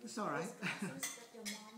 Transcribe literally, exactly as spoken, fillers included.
It's all right. Those classes that your mom